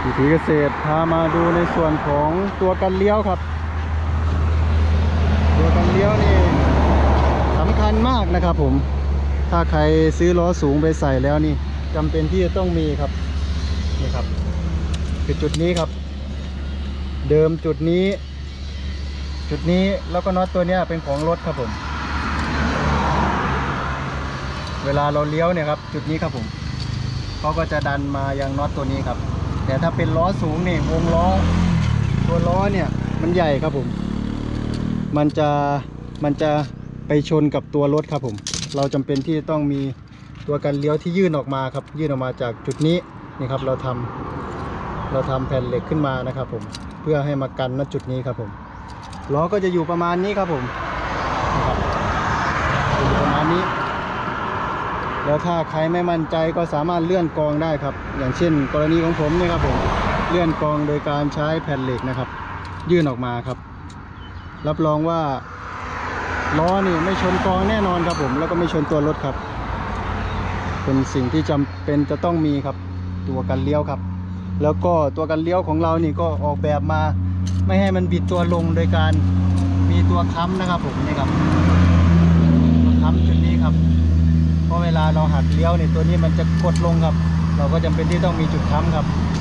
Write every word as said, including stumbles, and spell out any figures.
วิถีเกษตรพามาดูในส่วนของตัวกันเลี้ยวครับตัวกันเลี้ยวนี่สำคัญมากนะครับผมถ้าใครซื้อล้อสูงไปใส่แล้วนี่จำเป็นที่จะต้องมีครับนี่ครับคือจุดนี้ครับเดิมจุดนี้จุดนี้แล้วก็น็อตตัวนี้เป็นของรถครับผมเวลาเราเลี้ยวเนี่ยครับจุดนี้ครับผมเขาก็จะดันมายังน็อตตัวนี้ครับแต่ถ้าเป็นล้อสูงนี่วงล้อตัวล้อเนี่ยมันใหญ่ครับผมมันจะมันจะไปชนกับตัวรถครับผมเราจำเป็นที่ต้องมีตัวกันเลี้ยวที่ยื่นออกมาครับยื่นออกมาจากจุดนี้นี่ครับเราทำเราทำแผ่นเหล็กขึ้นมานะครับผมเพื่อให้มากันณจุดนี้ครับผมล้อก็จะอยู่ประมาณนี้ครับผมนะครับอยู่ประมาณนี้แล้วถ้าใครไม่มั่นใจก็สามารถเลื่อนกองได้ครับอย่างเช่นกรณีของผมนี่ครับผมเลื่อนกองโดยการใช้แผ่นเหล็กนะครับยื่นออกมาครับรับรองว่าล้อนี่ไม่ชนกองแน่นอนครับผมแล้วก็ไม่ชนตัวรถครับเป็นสิ่งที่จำเป็นจะต้องมีครับตัวกันเลี้ยวครับแล้วก็ตัวกันเลี้ยวของเรานี่ก็ออกแบบมาไม่ให้มันบิดตัวลงโดยการมีตัวค้ำนะครับผมนี่ครับตัวค้ำจุดนี้ครับเพราะเวลาเราหักเลี้ยวเนี่ยตัวนี้มันจะกดลงครับเราก็จำเป็นที่ต้องมีจุดค้ำครับ